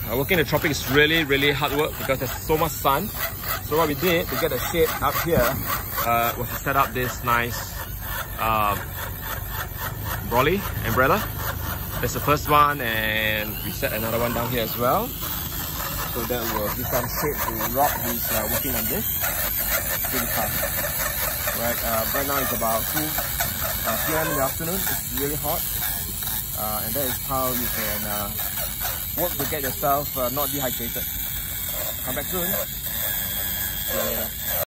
Working in the tropics is really hard work because there's so much sun. So what we did to get the shade up here was to set up this nice brolly umbrella. That's the first one, and we set another one down here as well. So that will give some shade to Rob, who's working on this. Pretty fast. Right now it's about 2 p.m. in the afternoon. It's really hot. And that is how you can work to get yourself not dehydrated. Come back soon. See you later.